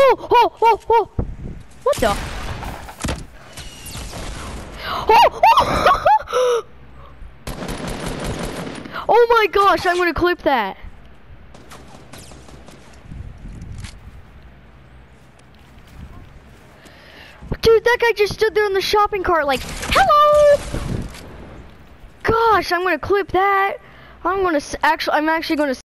Oh! What the? Oh! Oh my gosh, I'm gonna clip that. Dude, that guy just stood there in the shopping cart like, hello! Gosh, I'm gonna clip that. I'm actually gonna